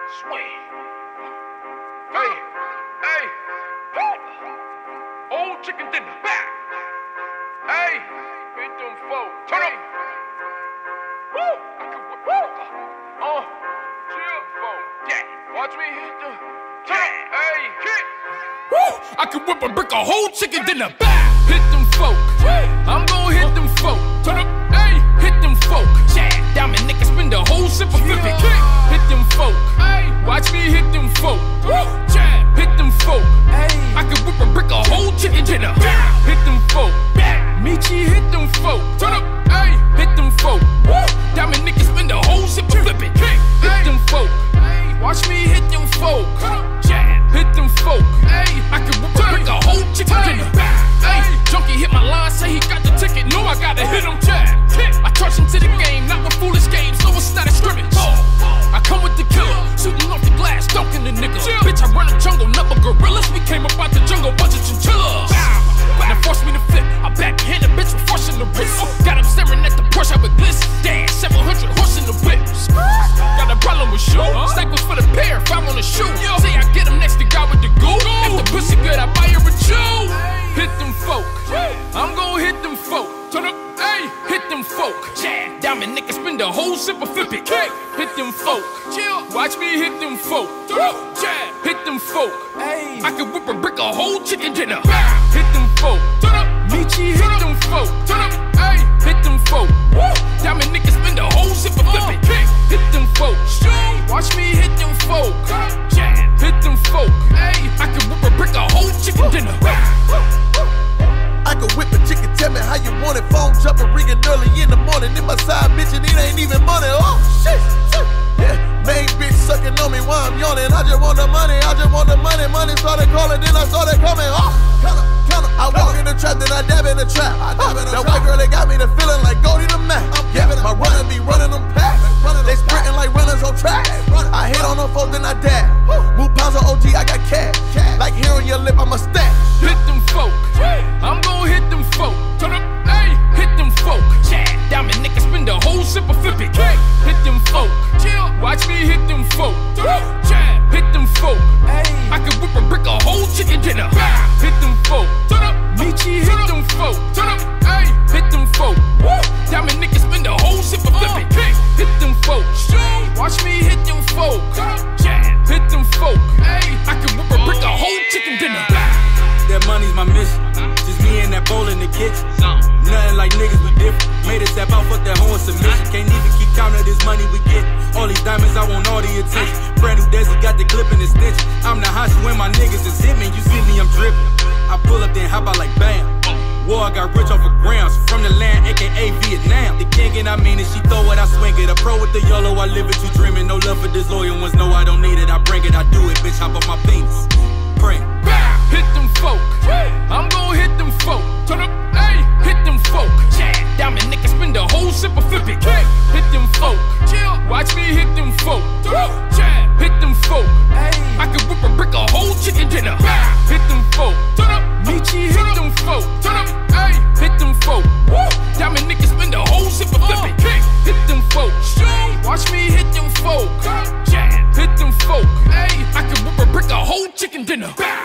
Swing. Hey, hey, woo. Old chicken dinner. Back. Hey, hit them folks. Turn up. Woo. I can whip. Woo. Chill, folks. Yeah. Watch me hit them. Turn up. Hey, kick. Woo. I can whip a brick a whole chicken dinner. Back. Hit them folk. I'm gon' hit them folk. Turn up. Hey, hit them folk. Diamond nigga spin the whole sip of flip it. Hit them folk. Watch me hit them folk. Hit them folk. I can whip a brick a whole chicken dinner. Hit them folk. Michi hit them folk. Turn up. Hit them folk. Diamond nigga spin the whole sip of flip it. Hit them folk. Watch me hit them folk. Hit them folk. I can whip a brick a whole chicken dinner. Junkie hit my line, say he got the ticket. No, I gotta hit him. I charge him to the game, not with foolish games. No, it's not a scrimmage. I come with the killer, shooting off the glass, dunking the nigga. Bitch, I run the jungle, nothing but gorillas. We came up out the jungle, bunch of chinchillas. Now force me to flip, I backhand a bitch with force in the wrist. Got him staring at the Porsche with bliss. Damn, 700 horse in the whip. Got a problem with shoe, snipers for the pair if I want a shoe. Say I get him next to God with the goo. If the pussy good, I buy her a chew. Hit them folk, I'm gon' hit them folk. Turn up, hit them folk. Diamond nigga spin the whole sip of flip it. Hit them folk, watch me hit them folk. Hit them folk, I can whip a brick a whole chicken dinner. Hit them folk, Michi hit them folk. Hit them folk, Diamond nigga spin the whole sip of flip it. Hit them folk, watch me hit them folk. Hit them folk, I can whip a brick a whole chicken dinner. I can whip a chicken, tell me how you want it. Phone jumping, ringing early in the morning. In my side bitch and it ain't even money. Oh shit, yeah. Main bitch sucking on me while I'm yawning. I just want the money, I just want the money. Money started calling, then I started coming. Oh, counter. I walk in the trap, then I dab in the trap. That white girl, they got me the feeling like Goldie the Mac. Yeah, my runner be running them packs. They sprinting like runners on track. I hit on them folks, then I dab. Move pounds of OG, I got cash. Like hair on your lip, I'm a stack. Hit them folk, I'm gon' hit them folk. Turn up, hit them folk. Diamond nigga spin the whole sip of flip it. Hit them folk, watch me hit them folk. Hit them folk, I can whip a brick a whole chicken dinner. Hit them folk, Michi hit them folk. Hit them folk, Diamond nigga spin the whole sip of flip it. Hit them folk, watch me hit them folk. Hit them folk, I can whip a brick a whole chicken dinner. That money's my mission. Just me and that bowl in the kitchen. Nothing like niggas, we different. Made it tap out, fuck that hoe in submission. Can't even keep count of this money we get. All these diamonds, I want all the attention. Brand new Desi got the clip and the stitch. I'm the hot when my niggas is hit me. You see me, I'm dripping. I pull up, then hop out like bam. War, I got rich off of grams. From the land, aka Vietnam. The king and I mean it, she throw it, I swing it. A pro with the YOLO, I live it, you dreaming. No love for disloyal ones, no, I don't need it. I bring it, I do it, bitch, hop off my penis. Bring. Hit them folk, I'm gon' hit them folk. Turn up, hit them folk. Diamond nigga spin the whole sip of flip it. Hit them folk, watch me hit them folk. Hit them folk, I can whip a brick a whole chicken dinner. Hit them folk, Michi hit them folk. Hit them folk, Diamond nigga spin the whole sip of flip it. Hit them folk, watch me hit them folk. Hit them folk, I can whip a brick a whole chicken dinner.